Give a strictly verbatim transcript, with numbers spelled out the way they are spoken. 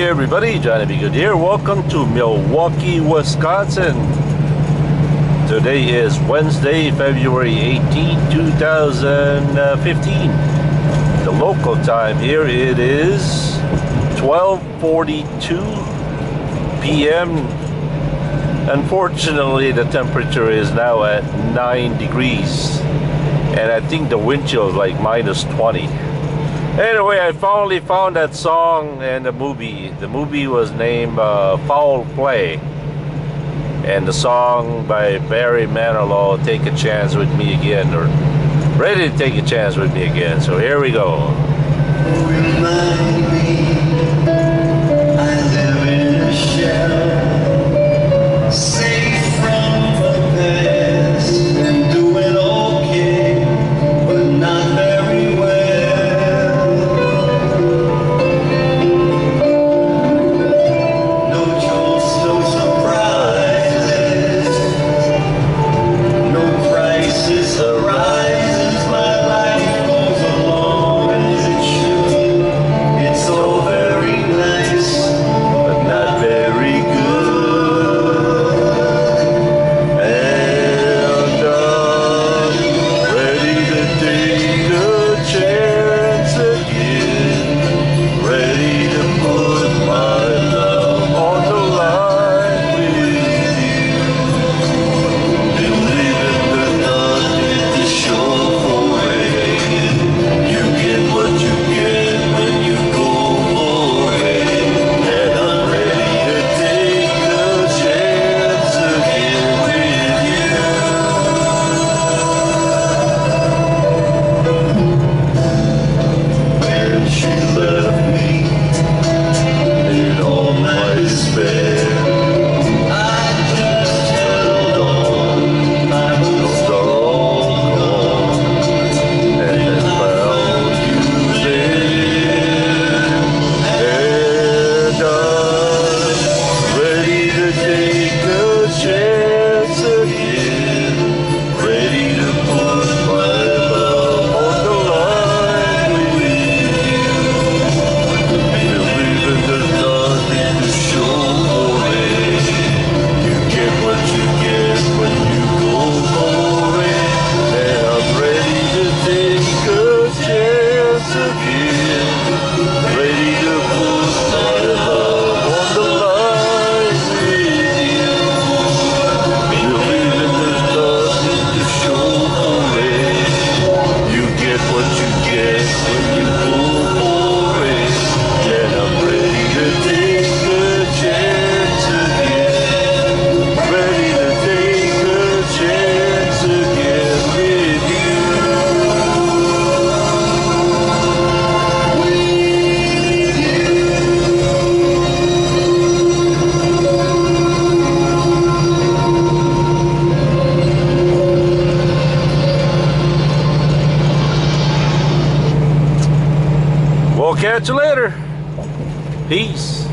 everybody, Johnny B. Good here. Welcome to Milwaukee, Wisconsin. Today is Wednesday, February eighteenth, two thousand fifteen. The local time here, it is twelve forty-two p m Unfortunately, the temperature is now at nine degrees, and I think the wind chill is like minus twenty. Anyway, I finally found that song and the movie. The movie was named uh, Foul Play, and the song by Barry Manilow, Take a Chance with Me Again, or Ready to Take a Chance with Me Again. So here we go. Remind me, I live in a shell, safe from the past, and doing okay, but not very well. No jokes, no surprises, no crisis arises. My life goes along as it should. It's all very nice, but not very good. And I'm ready to take a chance again, ready to put my love on the line with you. Believing there's nothing to show for it. You get what you get when you go for it. And I'm ready to take a chance again with you. When she left me in all my despair, I just held on. I was all gone, and I found you there. And I'm ready to take a chance again, ready to put my love on the line with you. Believing there's nothing to show for it. You get what you get when you go for it. And I'm ready to take a chance again, ready to put my love on the line with you. Believing there's nothing to show for it. You get what you get when you go for it. And I'm ready to take a chance again, ready to take a chance again with you. We'll catch you later. Peace.